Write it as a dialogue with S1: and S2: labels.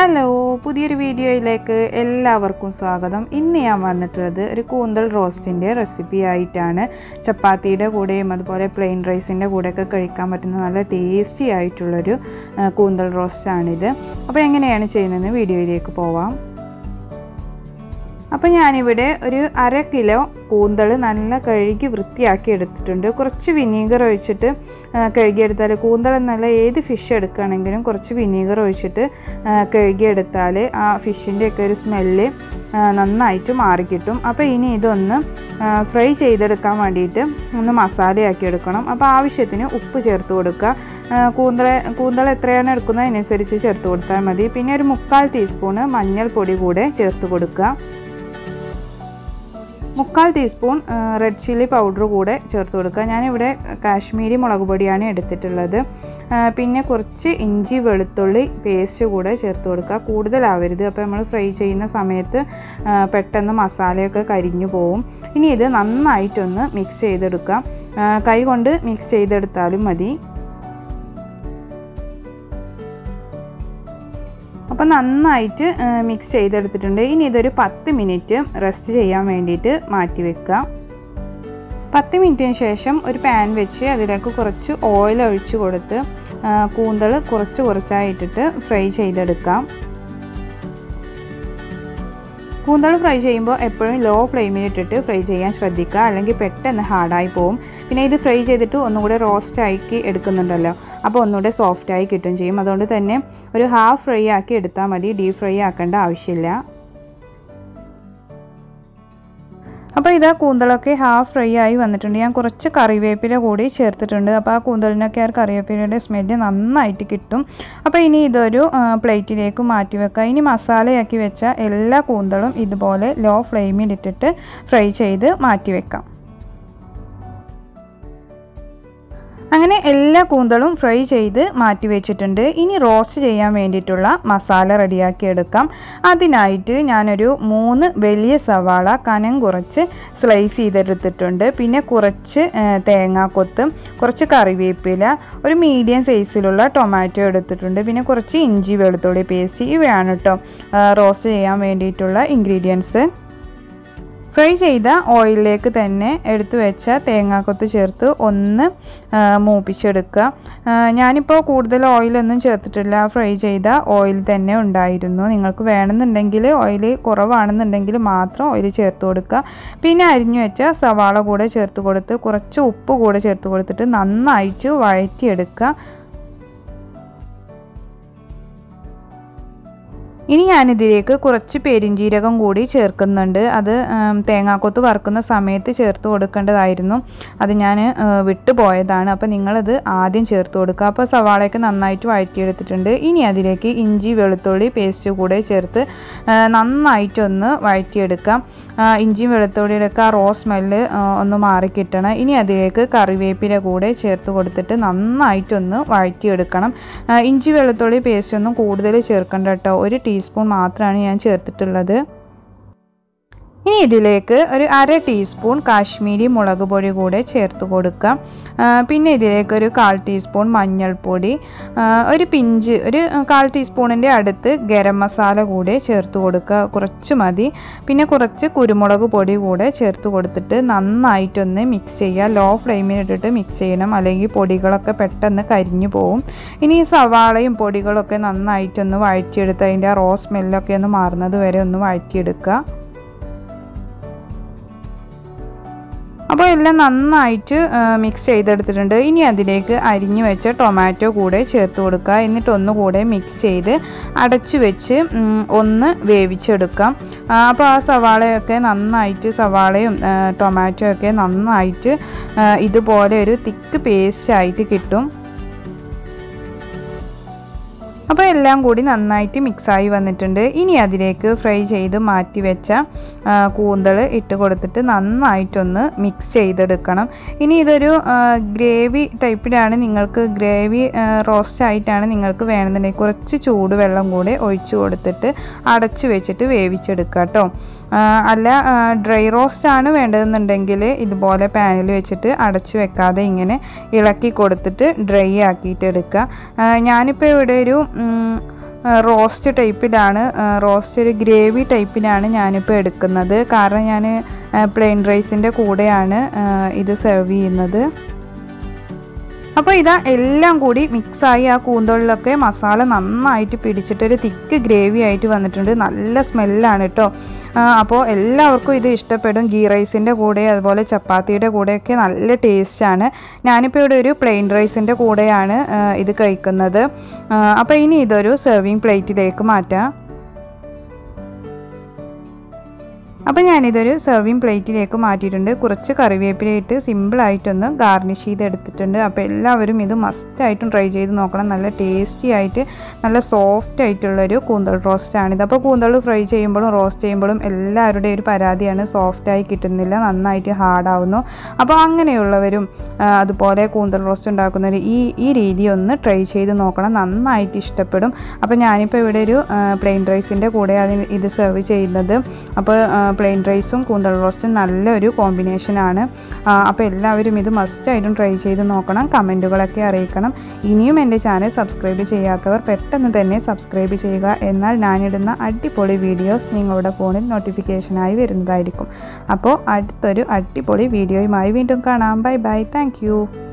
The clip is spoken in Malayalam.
S1: ഹലോ, പുതിയൊരു വീഡിയോയിലേക്ക് എല്ലാവർക്കും സ്വാഗതം. ഇന്ന് ഞാൻ വന്നിട്ടുള്ളത് ഒരു കൂന്തൽ റോസ്റ്റിൻ്റെ റെസിപ്പി ആയിട്ടാണ്. ചപ്പാത്തിയുടെ കൂടെയും അതുപോലെ പ്ലെയിൻ റൈസിൻ്റെ കൂടെയൊക്കെ കഴിക്കാൻ പറ്റുന്ന നല്ല ടേസ്റ്റി ആയിട്ടുള്ളൊരു കൂന്തൽ റോസ്റ്റാണിത്. അപ്പോൾ എങ്ങനെയാണ് ചെയ്യുന്നതെന്ന് വീഡിയോയിലേക്ക് പോവാം. അപ്പോൾ ഞാനിവിടെ ഒരു 1/2 കിലോ കൂന്തൽ നല്ല കഴുകി വൃത്തിയാക്കി എടുത്തിട്ടുണ്ട്. കുറച്ച് വിനീഗർ ഒഴിച്ചിട്ട് കഴുകിയെടുത്താൽ, കൂന്തൽ എന്നല്ല ഏത് ഫിഷ് എടുക്കുകയാണെങ്കിലും കുറച്ച് വിനീഗർ ഒഴിച്ചിട്ട് കഴുകിയെടുത്താൽ ആ ഫിഷിൻ്റെയൊക്കെ ഒരു സ്മെല്ല് നന്നായിട്ട് മാറിക്കിട്ടും. അപ്പോൾ ഇനി ഇതൊന്ന് ഫ്രൈ ചെയ്തെടുക്കാൻ വേണ്ടിയിട്ട് ഒന്ന് മസാലയാക്കി എടുക്കണം. അപ്പോൾ ആവശ്യത്തിന് ഉപ്പ് ചേർത്ത് കൊടുക്കുക. കൂന്തൽ എത്രയാണ് എടുക്കുന്നത് അതിനനുസരിച്ച് ചേർത്ത് കൊടുത്താൽ മതി. പിന്നെ ഒരു 1/4 ടീസ്പൂണ് മഞ്ഞൾപ്പൊടി കൂടെ ചേർത്ത് കൊടുക്കുക. 1/4 ടീസ്പൂൺ റെഡ് ചില്ലി പൗഡർ കൂടെ ചേർത്ത് കൊടുക്കുക. ഞാനിവിടെ കാശ്മീരി മുളക് പൊടിയാണ് എടുത്തിട്ടുള്ളത്. പിന്നെ കുറച്ച് ഇഞ്ചി വെളുത്തുള്ളി പേസ്റ്റ് കൂടെ ചേർത്ത് കൊടുക്കുക. കൂടുതലാവരുത്, അപ്പോൾ നമ്മൾ ഫ്രൈ ചെയ്യുന്ന സമയത്ത് പെട്ടെന്ന് മസാലയൊക്കെ കരിഞ്ഞു പോവും. ഇനി ഇത് നന്നായിട്ടൊന്ന് മിക്സ് ചെയ്തെടുക്കാം. കൈ കൊണ്ട് മിക്സ് ചെയ്തെടുത്താലും മതി. അപ്പോൾ നന്നായിട്ട് മിക്സ് ചെയ്തെടുത്തിട്ടുണ്ട്. ഇനി ഇതൊരു 10 മിനിറ്റ് റെസ്റ്റ് ചെയ്യാൻ വേണ്ടിയിട്ട് മാറ്റി വെക്കുക. 10 മിനിറ്റിന് ശേഷം ഒരു പാൻ വെച്ച് അതിലേക്ക് കുറച്ച് ഓയിൽ ഒഴിച്ച് കൊടുത്ത് കൂന്തൽ കുറച്ചായിട്ടിട്ട് ഫ്രൈ ചെയ്തെടുക്കാം. കൂന്തൽ ഫ്രൈ ചെയ്യുമ്പോൾ എപ്പോഴും ലോ ഫ്ലെയിമിൽ ഇട്ടിട്ട് ഫ്രൈ ചെയ്യാൻ ശ്രദ്ധിക്കുക, അല്ലെങ്കിൽ പെട്ടെന്ന് ഹാർഡായി പോവും. പിന്നെ ഇത് ഫ്രൈ ചെയ്തിട്ട് ഒന്നുകൂടെ റോസ്റ്റ് ആക്കി എടുക്കുന്നുണ്ടല്ലോ, അപ്പോൾ ഒന്നുകൂടെ സോഫ്റ്റായി കിട്ടും ചെയ്യും. അതുകൊണ്ട് തന്നെ ഒരു ഹാഫ് ഫ്രൈ ആക്കി എടുത്താൽ മതി, ഡീപ് ഫ്രൈ ആക്കേണ്ട ആവശ്യമില്ല. അപ്പോൾ ഇതാ കൂന്തലൊക്കെ ഹാഫ് ഫ്രൈ ആയി വന്നിട്ടുണ്ട്. ഞാൻ കുറച്ച് കറിവേപ്പില കൂടി ചേർത്തിട്ടുണ്ട്. അപ്പോൾ ആ കൂന്തലിനൊക്കെ ആ കറിവേപ്പിലയുടെ സ്മെല്ല് നന്നായിട്ട് കിട്ടും. അപ്പോൾ ഇനി ഇതൊരു പ്ലേറ്റിലേക്ക് മാറ്റി വെക്കാം. ഇനി മസാലയാക്കി വെച്ച എല്ലാ കൂന്തലും ഇതുപോലെ ലോ ഫ്ലെയിമിലിട്ടിട്ട് ഫ്രൈ ചെയ്ത് മാറ്റി വെക്കാം. അങ്ങനെ എല്ലാ കൂന്തലും ഫ്രൈ ചെയ്ത് മാറ്റി വെച്ചിട്ടുണ്ട്. ഇനി റോസ്റ്റ് ചെയ്യാൻ വേണ്ടിയിട്ടുള്ള മസാല റെഡിയാക്കി എടുക്കാം. അതിനായിട്ട് ഞാനൊരു 3 വലിയ സവാള കനം കുറച്ച് സ്ലൈസ് ചെയ്തെടുത്തിട്ടുണ്ട്. പിന്നെ കുറച്ച് തേങ്ങാക്കൊത്ത്, കുറച്ച് കറിവേപ്പില, ഒരു മീഡിയം സൈസിലുള്ള ടൊമാറ്റോ എടുത്തിട്ടുണ്ട്. പിന്നെ കുറച്ച് ഇഞ്ചി വെളുത്തുള്ളി പേസ്റ്റ്. ഇവയാണ് കേട്ടോ റോസ്റ്റ് ചെയ്യാൻ വേണ്ടിയിട്ടുള്ള ഇൻഗ്രീഡിയൻസ്. ഫ്രൈ ചെയ്ത ഓയിലിലേക്ക് തന്നെ എടുത്തു വെച്ച തേങ്ങാക്കൊത്ത് ചേർത്ത് ഒന്ന് മൂപ്പിച്ചെടുക്കുക. ഞാനിപ്പോൾ കൂടുതൽ ഓയിലൊന്നും ചേർത്തിട്ടില്ല, ഫ്രൈ ചെയ്ത ഓയിൽ തന്നെ ഉണ്ടായിരുന്നു. നിങ്ങൾക്ക് വേണമെന്നുണ്ടെങ്കിൽ, ഓയിൽ കുറവാണെന്നുണ്ടെങ്കിൽ മാത്രം ഓയിൽ ചേർത്ത് കൊടുക്കുക. പിന്നെ അരിഞ്ഞു വെച്ച സവാള കൂടെ ചേർത്ത് കൊടുത്ത് കുറച്ച് ഉപ്പ് കൂടെ ചേർത്ത് കൊടുത്തിട്ട് നന്നായിട്ട് വഴറ്റിയെടുക്കുക. ഇനി ഞാനിതിലേക്ക് കുറച്ച് പെരിഞ്ജീരകം കൂടി ചേർക്കുന്നുണ്ട്. അത് തേങ്ങാക്കൊത്ത് വറുക്കുന്ന സമയത്ത് ചേർത്ത് കൊടുക്കേണ്ടതായിരുന്നു, അത് ഞാൻ വിട്ടുപോയതാണ്. അപ്പോൾ നിങ്ങളത് ആദ്യം ചേർത്ത് കൊടുക്കുക. അപ്പോൾ സവാളയൊക്കെ നന്നായിട്ട് വഴറ്റിയെടുത്തിട്ടുണ്ട്. ഇനി അതിലേക്ക് ഇഞ്ചി വെളുത്തുള്ളി പേസ്റ്റ് കൂടെ ചേർത്ത് നന്നായിട്ടൊന്ന് വഴറ്റിയെടുക്കാം. ഇഞ്ചി വെളുത്തുള്ളിയുടെയൊക്കെ ആ റോ സ്മെല്ല് ഒന്ന് മാറിക്കിട്ടണം. ഇനി അതിലേക്ക് കറിവേപ്പില കൂടെ ചേർത്ത് കൊടുത്തിട്ട് നന്നായിട്ടൊന്ന് വഴറ്റിയെടുക്കണം. ഇഞ്ചി വെളുത്തുള്ളി പേസ്റ്റ് ഒന്നും കൂടുതൽ ചേർക്കണ്ട കേട്ടോ, 1 ടീസ്പൂൺ മാത്രമാണ് ഞാൻ ചേർത്തിട്ടുള്ളത്. ഇനി ഇതിലേക്ക് ഒരു 1/2 ടീസ്പൂൺ കാശ്മീരി മുളക് പൊടി കൂടെ ചേർത്ത് കൊടുക്കാം. പിന്നെ ഇതിലേക്ക് ഒരു 1/4 ടീസ്പൂൺ മഞ്ഞൾപ്പൊടി, ഒരു 1/4 ടീസ്പൂണിൻ്റെ അടുത്ത് ഗരം മസാല കൂടെ ചേർത്ത് കൊടുക്കുക, കുറച്ച് മതി. പിന്നെ കുറച്ച് കുരുമുളക് പൊടി കൂടെ ചേർത്ത് കൊടുത്തിട്ട് നന്നായിട്ടൊന്ന് മിക്സ് ചെയ്യുക. ലോ ഫ്ലെയിമിലിട്ടിട്ട് മിക്സ് ചെയ്യണം, അല്ലെങ്കിൽ പൊടികളൊക്കെ പെട്ടെന്ന് കരിഞ്ഞു പോവും. ഇനി ഈ സവാളയും പൊടികളൊക്കെ നന്നായിട്ടൊന്ന് വഴറ്റിയെടുത്ത് അതിൻ്റെ ആ റോ സ്മെല്ലൊക്കെ ഒന്ന് മാറുന്നത് വരെ ഒന്ന് വഴറ്റിയെടുക്കുക. അപ്പോൾ എല്ലാം നന്നായിട്ട് മിക്സ് ചെയ്തെടുത്തിട്ടുണ്ട്. ഇനി അതിലേക്ക് അരിഞ്ഞു വെച്ച ടൊമാറ്റോ കൂടെ ചേർത്ത് കൊടുക്കുക. എന്നിട്ട് ഒന്നുകൂടെ മിക്സ് ചെയ്ത് അടച്ചു വെച്ച് ഒന്ന് വേവിച്ചെടുക്കാം. അപ്പോൾ ആ സവാളയും ടൊമാറ്റോ ഒക്കെ നന്നായിട്ട് ഇതുപോലെ ഒരു തിക്ക് പേസ്റ്റായിട്ട് കിട്ടും. അപ്പോൾ എല്ലാം കൂടി നന്നായിട്ട് മിക്സായി വന്നിട്ടുണ്ട്. ഇനി അതിലേക്ക് ഫ്രൈ ചെയ്ത് മാറ്റി വെച്ച കൂന്തൽ ഇട്ട് കൊടുത്തിട്ട് നന്നായിട്ടൊന്ന് മിക്സ് ചെയ്തെടുക്കണം. ഇനി ഇതൊരു ഗ്രേവി ടൈപ്പിലാണ്, നിങ്ങൾക്ക് ഗ്രേവി റോസ്റ്റ് ആയിട്ടാണ് നിങ്ങൾക്ക് വേണമെന്നുണ്ടെങ്കിൽ കുറച്ച് ചൂടുവെള്ളം കൂടെ ഒഴിച്ചു കൊടുത്തിട്ട് അടച്ചു വെച്ചിട്ട് വേവിച്ചെടുക്കുക കേട്ടോ. അല്ല ഡ്രൈ റോസ്റ്റ് ആണ് വേണ്ടതെന്നുണ്ടെങ്കിൽ ഇതുപോലെ പാനിൽ വെച്ചിട്ട് അടച്ചു വെക്കാതെ ഇങ്ങനെ ഇളക്കി കൊടുത്തിട്ട് ഡ്രൈ ആക്കിയിട്ട് എടുക്കുക. ഞാനിപ്പോൾ ഇവിടെ ഒരു റോസ്റ്റ് ടൈപ്പിലാണ്, റോസ്റ്റ് ഒരു ഗ്രേവി ടൈപ്പിലാണ് ഞാനിപ്പോൾ എടുക്കുന്നത്. കാരണം ഞാൻ പ്ലെയിൻ റൈസിൻ്റെ കൂടെയാണ് ഇത് സെർവ് ചെയ്യുന്നത്. അപ്പോൾ ഇതാ എല്ലാം കൂടി മിക്സായി ആ കൂന്തളിലൊക്കെ മസാല നന്നായിട്ട് പിടിച്ചിട്ടൊരു തിക്ക് ഗ്രേവി ആയിട്ട് വന്നിട്ടുണ്ട്. നല്ല സ്മെല്ലാണ് കേട്ടോ. അപ്പോൾ എല്ലാവർക്കും ഇത് ഇഷ്ടപ്പെടും. ഗീ റൈസിൻ്റെ കൂടെ അതുപോലെ ചപ്പാത്തിയുടെ കൂടെയൊക്കെ നല്ല ടേസ്റ്റാണ്. ഞാനിപ്പോൾ ഇവിടെ ഒരു പ്ലെയിൻ റൈസിൻ്റെ കൂടെയാണ് ഇത് കഴിക്കുന്നത്. അപ്പോൾ ഇനി ഇതൊരു സെർവിങ് പ്ലേറ്റിലേക്ക് മാറ്റാം. അപ്പോൾ ഞാനിതൊരു സെർവിങ് പ്ലേറ്റിലേക്ക് മാറ്റിയിട്ടുണ്ട്. കുറച്ച് കറിവേപ്പിലയിട്ട് സിമ്പിളായിട്ടൊന്ന് ഗാർണിഷ് ചെയ്തെടുത്തിട്ടുണ്ട്. അപ്പോൾ എല്ലാവരും ഇത് മസ്റ്റായിട്ടും ട്രൈ ചെയ്ത് നോക്കണം. നല്ല ടേസ്റ്റി ആയിട്ട് നല്ല സോഫ്റ്റ് ആയിട്ടുള്ളൊരു കൂന്തൾ റോസ്റ്റാണിത്. അപ്പോൾ കൂന്തൾ ഫ്രൈ ചെയ്യുമ്പോഴും റോസ്റ്റ് ചെയ്യുമ്പോഴും എല്ലാവരുടെയും ഒരു പരാതിയാണ് സോഫ്റ്റായി കിട്ടുന്നില്ല, നന്നായിട്ട് ഹാർഡാവുന്നു. അപ്പോൾ അങ്ങനെയുള്ളവരും അതുപോലെ കൂന്തൾ റോസ്റ്റ് ഉണ്ടാക്കുന്നവർ ഈ രീതി ഒന്ന് ട്രൈ ചെയ്ത് നോക്കണം, നന്നായിട്ട് ഇഷ്ടപ്പെടും. അപ്പോൾ ഞാനിപ്പോൾ ഇവിടെ ഒരു പ്ലെയിൻ റൈസിൻ്റെ കൂടെ ഇത് സെർവ് ചെയ്യുന്നത്. അപ്പോൾ പ്ലെയിൻ റൈസും കൂന്തൾ റോസ്റ്റും നല്ലൊരു കോമ്പിനേഷനാണ്. അപ്പോൾ എല്ലാവരും ഇത് മസ്റ്റായിട്ടും ട്രൈ ചെയ്ത് നോക്കണം, കമൻറ്റുകളൊക്കെ അറിയിക്കണം. ഇനിയും എൻ്റെ ചാനൽ സബ്സ്ക്രൈബ് ചെയ്യാത്തവർ പെട്ടെന്ന് തന്നെ സബ്സ്ക്രൈബ് ചെയ്യുക. എന്നാൽ ഞാനിടുന്ന അടിപൊളി വീഡിയോസ് നിങ്ങളുടെ ഫോണിൽ നോട്ടിഫിക്കേഷനായി വരുന്നതായിരിക്കും. അപ്പോൾ അടുത്തൊരു അടിപൊളി വീഡിയോയുമായി വീണ്ടും കാണാം. Bye bye. Thank U.